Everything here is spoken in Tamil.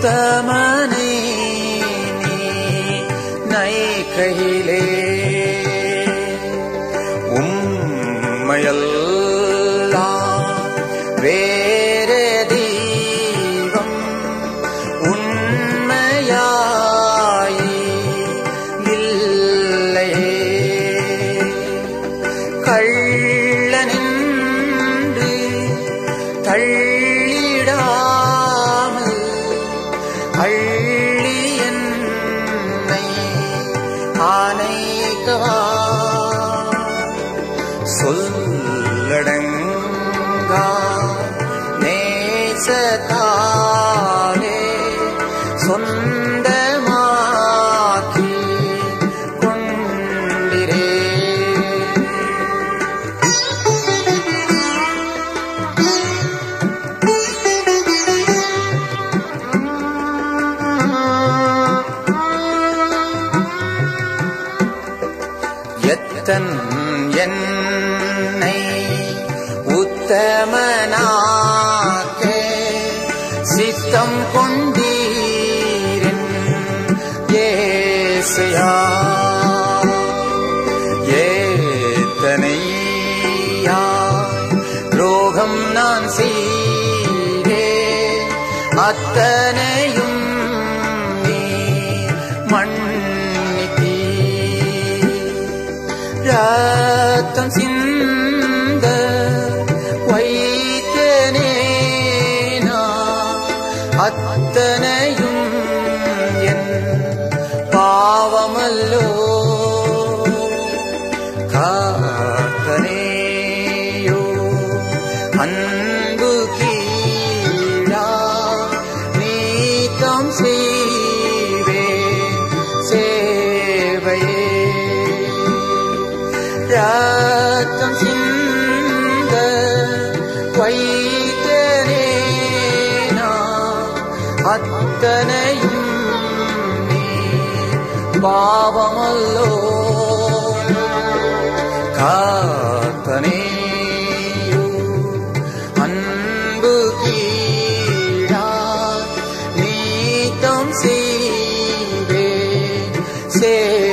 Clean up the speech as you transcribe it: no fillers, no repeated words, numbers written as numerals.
உத்தமனை நீ கையிலே உம்மையெல்லாம் வேறு தெய்வம் உண்மையாய் இல்லையே. கள்ளனின்று தள்ளிடாமல் அள்ளி என்னை ஆணைக்கவா. சொல்லடங்கா நேசத்தாலே சொந்தமாக்கி கொண்டிரே. எத்தன் என்னை உத்தமனாக்க சித்தம் கொண்டீரின் ஏசையா. ஏத்தனையாய் துரோகம் நான் செய்தே அத்தனையும் நீ மன்னித்தீ. ரத்தம் சிந்த வைத்தனே நான் அத்தனையும் என் பாவமல்லோ. காத்தனேயோ அன்பு கீழா நீத்தம் செய்வே சேவையே. ரத்தம் சிந்த வைத்தனே நான் அத்தனையும் நீ பாவமல்லோ. காத்தனேயோ அன்பு கீழா நீத்தம் செய்வே சே